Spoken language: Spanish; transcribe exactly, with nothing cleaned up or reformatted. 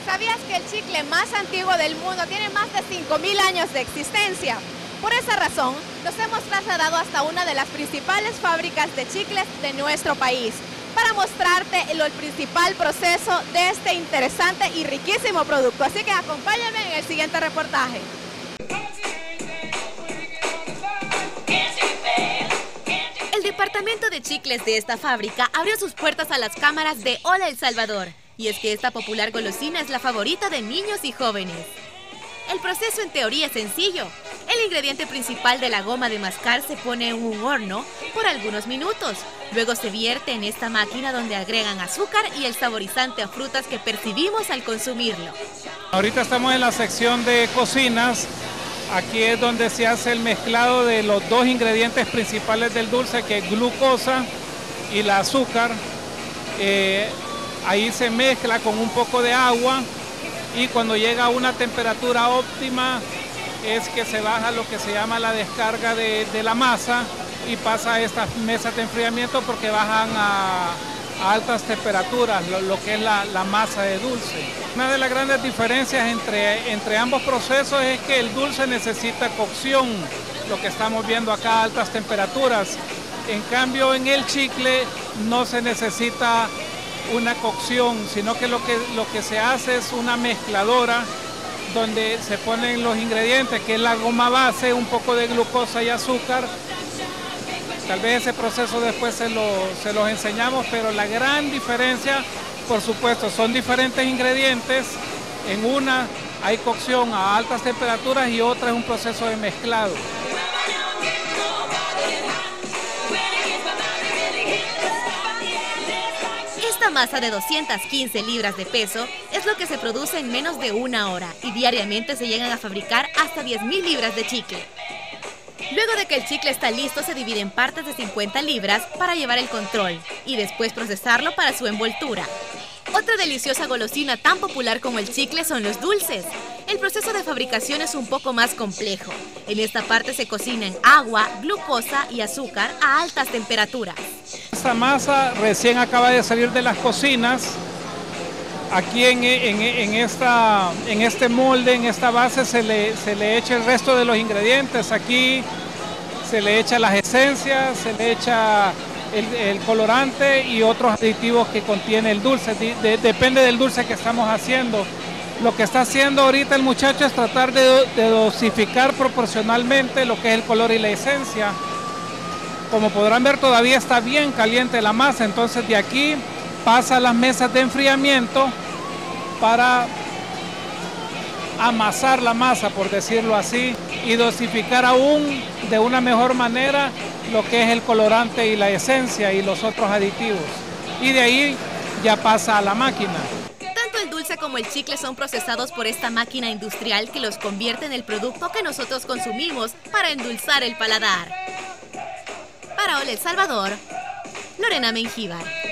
¿Sabías que el chicle más antiguo del mundo tiene más de cinco mil años de existencia? Por esa razón, nos hemos trasladado hasta una de las principales fábricas de chicles de nuestro país para mostrarte el, el principal proceso de este interesante y riquísimo producto. Así que acompáñame en el siguiente reportaje. El departamento de chicles de esta fábrica abrió sus puertas a las cámaras de Hola El Salvador. Y es que esta popular golosina es la favorita de niños y jóvenes. El proceso en teoría es sencillo. El ingrediente principal de la goma de mascar se pone en un horno por algunos minutos. Luego se vierte en esta máquina donde agregan azúcar y el saborizante a frutas que percibimos al consumirlo. Ahorita estamos en la sección de cocinas. Aquí es donde se hace el mezclado de los dos ingredientes principales del dulce, que es glucosa y el azúcar. Eh, Ahí se mezcla con un poco de agua y cuando llega a una temperatura óptima es que se baja lo que se llama la descarga de, de la masa y pasa a estas mesas de enfriamiento porque bajan a, a altas temperaturas lo, lo que es la, la masa de dulce. Una de las grandes diferencias entre, entre ambos procesos es que el dulce necesita cocción, lo que estamos viendo acá a altas temperaturas. En cambio en el chicle no se necesita una cocción, sino que lo que lo que se hace es una mezcladora donde se ponen los ingredientes, que es la goma base, un poco de glucosa y azúcar. Tal vez ese proceso después se, lo, se los enseñamos, pero la gran diferencia, por supuesto, son diferentes ingredientes. En una hay cocción a altas temperaturas y otra es un proceso de mezclado. Esta masa de doscientas quince libras de peso es lo que se produce en menos de una hora y diariamente se llegan a fabricar hasta diez mil libras de chicle. Luego de que el chicle está listo, se divide en partes de cincuenta libras para llevar el control y después procesarlo para su envoltura. Otra deliciosa golosina tan popular como el chicle son los dulces. El proceso de fabricación es un poco más complejo. En esta parte se cocina en agua, glucosa y azúcar a altas temperaturas. Esta masa recién acaba de salir de las cocinas. Aquí en, en, en, esta, en este molde, en esta base, se le, se le echa el resto de los ingredientes. Aquí se le echa las esencias, se le echa el, el colorante y otros aditivos que contiene el dulce. De, de, depende del dulce que estamos haciendo. Lo que está haciendo ahorita el muchacho es tratar de, de dosificar proporcionalmente lo que es el color y la esencia. Como podrán ver, todavía está bien caliente la masa, entonces de aquí pasa a las mesas de enfriamiento para amasar la masa, por decirlo así, y dosificar aún de una mejor manera lo que es el colorante y la esencia y los otros aditivos. Y de ahí ya pasa a la máquina. Tanto el dulce como el chicle son procesados por esta máquina industrial que los convierte en el producto que nosotros consumimos para endulzar el paladar. Para Hola El Salvador, Lorena Mengíbar.